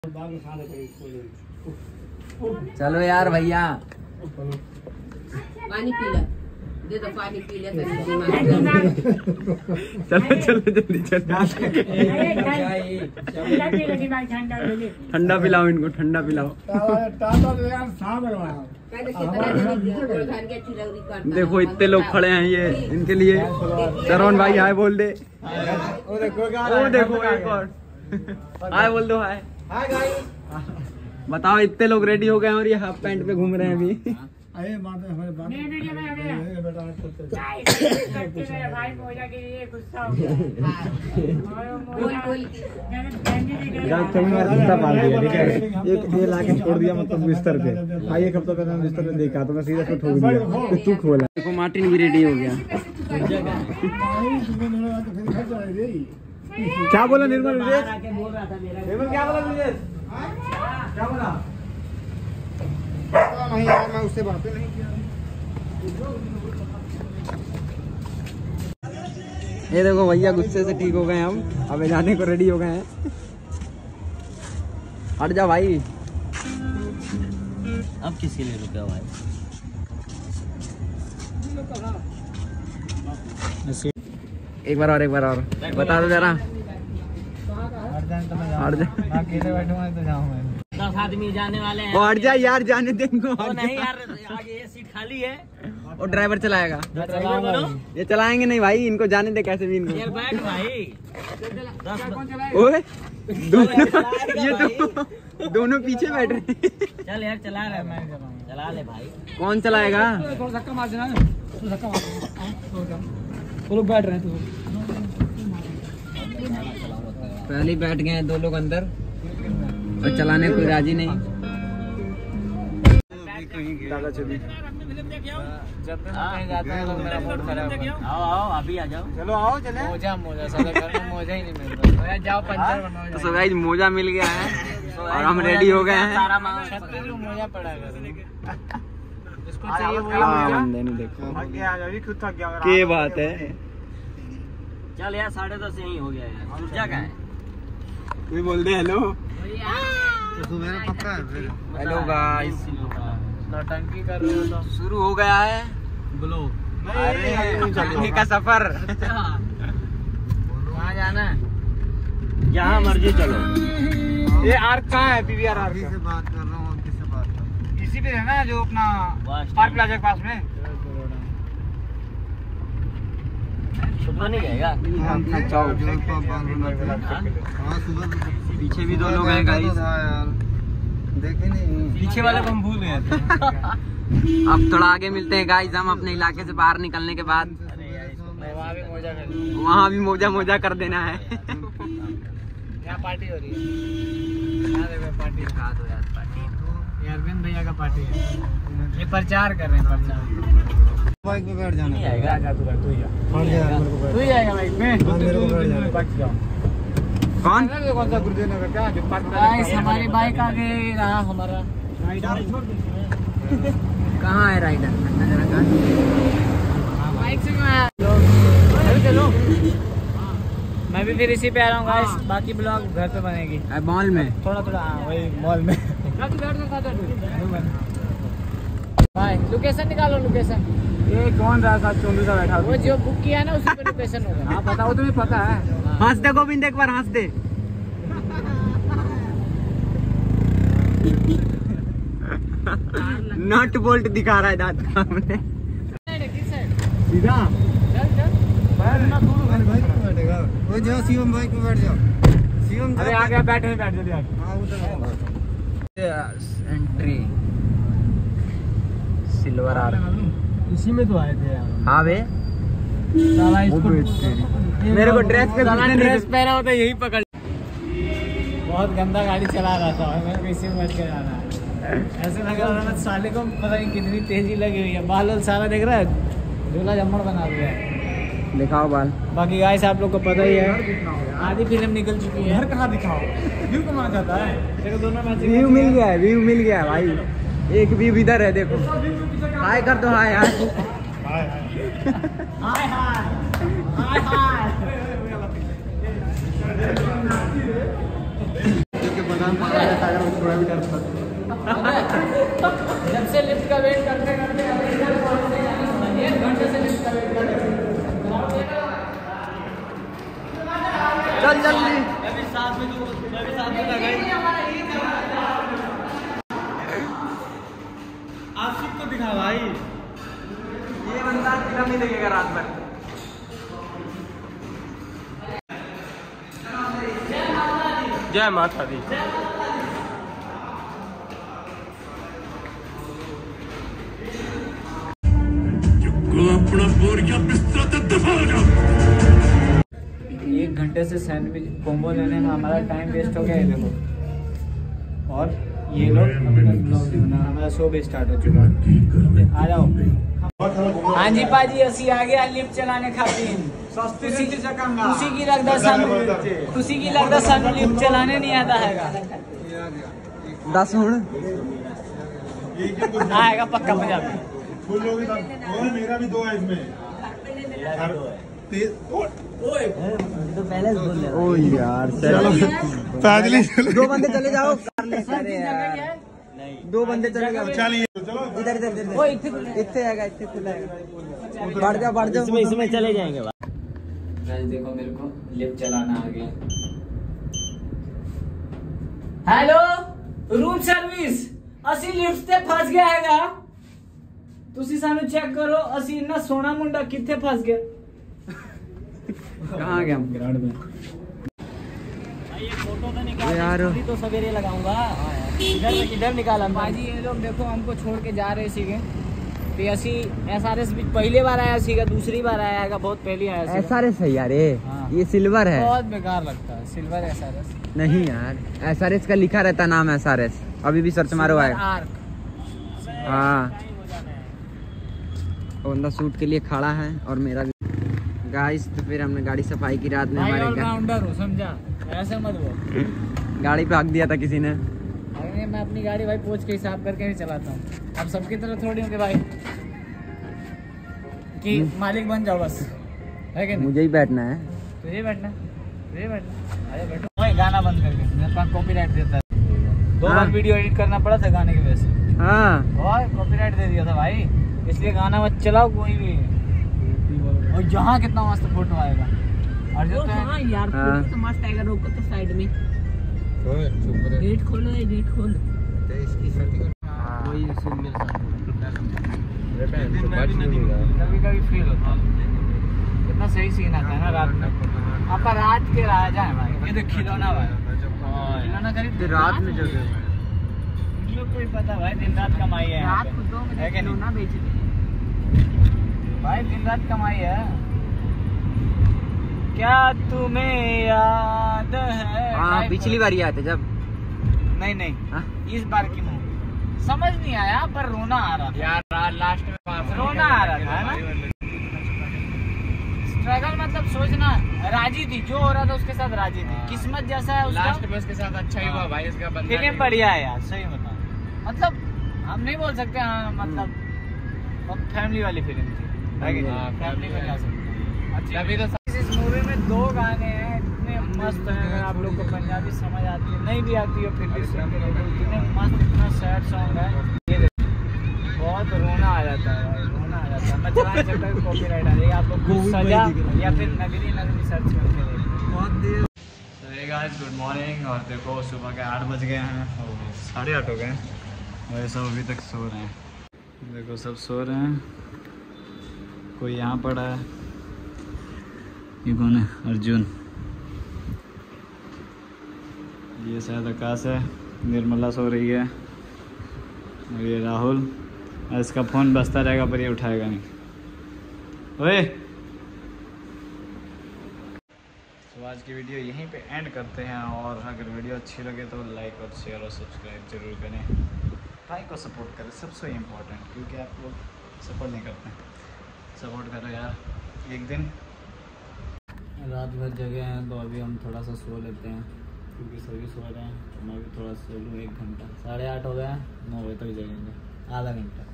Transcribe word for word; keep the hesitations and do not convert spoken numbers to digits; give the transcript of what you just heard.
चलो यार भैया पानी पी ले, दे दो पानी पी ले। चलो चलो जल्दी चलो, ठंडा पिलाओ इनको, ठंडा पिलाओ। देखो इतने लोग खड़े हैं, ये इनके लिए सरवण भाई हाय बोल दे। वो देखो एक और हाय बोल दो, हाय हाय गाइस। बताओ इतने लोग रेडी हो गए हैं और ये हाफ पैंट पे घूम रहे हैं अभी। अरे बात है हमारे बात बेटा भाई मोजा के लिए गुस्सा हो गया। ये ये लाके छोड़ दिया मतलब बिस्तर पे। भाई एक हफ्ता पहले बिस्तर पे देखा तो मैं सीधा उसको ठोक दिया, तू खोला। देखो मार्टिन भी रेडी हो गया। क्या बोला निर्मल? निर्मल क्या बोला? क्या बोला? नहीं यार मैं उससे बातें नहीं किया। ये देखो भैया गुस्से से ठीक हो गए हम, अबे जाने को रेडी हो गए हैं। हट जा भाई। अब किसके लिए रुका हुआ है? एक बार और एक बार और बता दो जरा। हट जा, अकेले बैठूंगा तो जाऊंगा। दस आदमी जाने वाले हैं। हट जा यार, जाने दे इनको। ओ नहीं यार, आगे ये सीट खाली है और ड्राइवर चलाएगा। ये चलाएंगे नहीं भाई, इनको जाने दे कैसे भी इनको। यार बैठ भाई। ओए दोनों ये तो दोनों पीछे बैठ रहे हैं। चल यार चला रहा है, मैं चला ले भाई। कौन चलाएगा? थोड़ा धक्का मार देना, धक्का मार देना। वो लोग बैठ रहे हैं तो पहले बैठ गए हैं दो लोग अंदर और चलाने कोई राजी नहीं। दादा चली जब भी मैं कहीं जाता हूँ तो मेरा मूड खराब है। आओ आओ अभी आ जाओ। चलो आओ चले। मोजा मोजा साला घर में मोजा ही नहीं मिल रहा। जाओ पंचर बनाओ। तो सो गाइस मोजा मिल गया है और हम रेडी हो गए हैं। सारा मांग छत पे जो मोजा पड़ा है इसको हाँ, चाहिए वही हाँ, मोजा। बंदे ने देखो अभी खुद थक गया। क्या बात है। चल यार साढ़े दस यही हो गया यार। सूरजा का है? कोई बोल दे हेलो। तो सुबह पक्का है। हेलो गाइस, नौटंकी कर रहे हो तो शुरू हो गया है बोलो। अरे जाने का सफर। कहाँ जाना है? जहाँ मर्जी चलो। ये आर्क कहाँ है? पीवीआर आर्क से बात कर रहा हूँ, किससे बात कर रहा हूँ? इसी पे है ना जो अपना बस पार्क प्लाजा के पास में। सुबह नहीं जाएगा? हाँ, चौक। जो तो बात करना था। हाँ, सुबह पीछे भी दो लोग हैं गाइस। था यार, देखे नहीं। पीछे वाले को हम भूल गए थे। अब थोड़ा आगे मिलते हैं गाइस हम अपने इलाके से बाहर निकलने के बाद। वहाँ भी मोजा कर वहाँ भी मोजा मोजा कर देना है। यहाँ पार्टी हो रही है। यहाँ देखो पार्टी दिखा दो यार पार्टी। ये अरविंद भैया का पार्टी है। ये प्रचार कर रहे हैं, प्रचार। बाइक पे बैठ जाना। नहीं आएगा। जा तू तू ही हट जा यार, मेरे को बैठ। तू ही आएगा बाइक में। हाँ, मेरे को बैठ जाना। बच जाओ। कौन? कौन सा गुरुदेव नगर क्या जो पार्क गाइस हमारी बाइक आगे रहा हमारा। कहाँ है राइडर? बाइक से क्यों आया? चलो मैं भी फिर इसी पे आ रहा हूँ गाइस। बाकी ब्लॉग घर पे बनेगी मॉल में। थोड़ा थोड़ा। हाँ वही मॉल में। भाई लोकेशन निकालो, लोकेशन। ये कौन रहा था? चोंदू सा बैठा। वो जो बुक किया है ना उसी पे लोकेशन होगा। हाँ बताओ, तुम्हें पता है। हंस दे गोविंद, एक बार हंस दे। नट बोल्ट दिखा रहा है दांत का हमने। सीधा बैठना दूर बाइक पे बैठेगा। वो जाओ शिवम, बाइक पे बैठ जाओ। शिवम अरे आ गया, बैठ बैठ जल्दी आ। हाँ उधर। एंट्री सिल्वर आर। इसी में तो आए थे यार। हाँ बे, साला इसको मेरे को ड्रेस पे ड्रेस पहना होता यही पकड़। बहुत गंदा गाड़ी चला रहा था और मेरे को इसी में बैठ के जाना है। ऐसे लग रहा था साले को पता नहीं कितनी तेजी लगी हुई है। बाल वाल सारा देख रहा है, झोला जम्मड़ बना दिया है। दिखाओ बाल। बाकी गाइस आप लोग को पता ही है आधी फिल्म निकल चुकी है। घर कहाँ दिखाओ? व्यू कहाँ जाता है? देखो दोनों मैच व्यू मिल गया है, व्यू मिल गया है भाई। एक व्यू इधर है, देखो। हाय कर दो, हाय हाय हाय हाय हाय हाय। दुकान पर सागर में थोड़ा भी डर था। जब से लिफ्ट का वेट करते करते एक घंटे से लिफ्ट का वेट कर रहे हैं। चल जल्दी अभी साथ में तो अभी साथ में लगा आशिक को दिखा भाई, ये बंदा फिल्म नहीं देखेगा रात भर। जय माता दी। एक घंटे से सैंडविच कॉम्बो लेने में हमारा टाइम वेस्ट हो गया है देखो। और ये लोग अभी तक ब्लॉग नहीं बना, हमारा शो भी स्टार्ट हो चुका है। आ जाओ। हाँ जी पाजी, असी आ गया लिफ्ट चलाने खातिर। तुसी तुसी की लगता सन तुसी की लगता सन लिफ्ट चलाने नहीं आता हैगा। दस हुण आएगा पक्का पंजाबी। मेरा भी दो है इसमें। तो पहले बोल ले। ओ यार चलो पैदल ही दो बंदे चले जाओ कर ले सारे यार। दो बंदे चले जाओ। चलिए चलो इधर इधर इधर ओ इथे इथे आएगा इथे खुलेगा। बढ़ जा बढ़ जा इसमें इसमें चले जाएंगे। गाइस देखो मेरे को लिफ्ट चलाना आ गया। हेलो रूम सर्विस, असी लिफ्ट से फंस गया हैगा। तुसी सानू चेक करो असी इतना सोना मुंडा किथे फंस गया। कहाँ गया हम? ग्राउंड में। ये फोटो तो निकाल यार अभी तो सवेरे लगाऊंगा। इधर इधर निकाला बाजी ये लोग देखो हमको छोड़ के जा रहे सीगे। तो असी एसआरएस भी पहले बार आया सीगा, दूसरी बार आया हैगा, बहुत पहले आया सीगा। एसआरएस है यार ये हाँ। ये सिल्वर है। बहुत बेकार लगता है सिल्वर एसआरएस। नहीं यार एसआरएस का लिखा रहता नाम एसआरएस। अभी भी सर्च मारो आएगा। आर्क। हाँ बंदा शूट के लिए खड़ा है और मेरा भी। गाइस तो फिर हमने गाड़ी सफाई की रात में भाई हमारे ऑलराउंडर हो समझा, ऐसे मत वो। गाड़ी पे हक दिया था किसी ने। अरे मैं अपनी गाड़ी भाई पोंछ के हिसाब करके ही चलाता हूँ। अब सबकी तरह थोड़ी होंगे भाई कि मालिक बन जाओ बस, है कि नहीं? मुझे ही बैठना है। तुझे बैठना तुझे बैठना अरे बैठो। भाई गाना बंद करके मेरे पास कॉपीराइट देता है। दो हाँ। बार वीडियो एडिट करना पड़ा था गाने की वजह से। हाँ और कॉपीराइट दे दिया था भाई, इसलिए गाना मत चलाओ कोई भी। और जहाँ कितना मस्त फोटो आएगा। और जो तो हाँ यार हाँ। फोटो तो मस्त आएगा। रोको तो साइड में गेट खोलो, ये गेट खोल। वही सीन मेरे साथ। कभी कभी फील होता है कितना सही सीन आता है ना रात में। आपका रात के राजा है भाई। ये तो खिलौना भाई, खिलौना खरीद रात में जो कोई पता भाई दिन रात कमाई है यहाँ रात पे। को दो है बजे कि नहीं? खिलौना बेच दे। भाई दिन रात कमाई है। क्या तुम्हें याद है? हाँ पिछली बार ही आए थे जब। नहीं नहीं हाँ? इस बार की मूवी समझ नहीं आया पर रोना आ रहा था यार। लास्ट में रोना आ रहा था ना। स्ट्रगल मतलब सोचना, राजी थी जो हो रहा था उसके साथ राजी थी। किस्मत जैसा है उसका। लास्ट में उसके साथ अच्छा ही हुआ भाई। इसका फिल्म बढ़िया है यार, सही बता। मतलब हम नहीं बोल सकते हाँ, मतलब फैमिली वाली फिल्म थी। फैमिली में जा सकते अभी तो इस मूवी में दो गाने हैं इतने मस्त हैं। अगर आप लोग को पंजाबी समझ आती है नहीं भी आती है फिर भी सुन के देखो, इतने मस्त इतना सैड सॉन्ग है। ये देखो बहुत रोना आ जाता है भाई, रोना आ जाता है। मैं चला नहीं सकता कॉपीराइट आ जाएगा। आप लोग कुछ सजा या फिर नगरी नगरी सर्च करके देखो। Guys good morning. और देखो सुबह के आठ बज गए हैं और साढ़े आठ हो गए हैं और ये सब अभी तक सो रहे हैं। देखो सब सो रहे हैं, कोई यहाँ पड़ा है। ये कौन है? अर्जुन। ये शायद आकाश है। निर्मला सो रही है और ये राहुल। और इसका फ़ोन बजता रहेगा पर ये उठाएगा नहीं। ओए तो आज की वीडियो यहीं पे एंड करते हैं। और अगर वीडियो अच्छी लगे तो लाइक और शेयर और सब्सक्राइब जरूर करें। भाई को सपोर्ट करें, सबसे इम्पोर्टेंट, क्योंकि आप लोग सपोर्ट नहीं करते हैं। सपोर्ट करो यार। एक दिन रात भर जगह हैं तो अभी हम थोड़ा सा सो लेते हैं क्योंकि सभी सो रहे हैं। तो मैं भी थोड़ा सो लूँ एक घंटा। साढ़े आठ हो गए हैं, नौ बजे तक जगेंगे, आधा घंटा।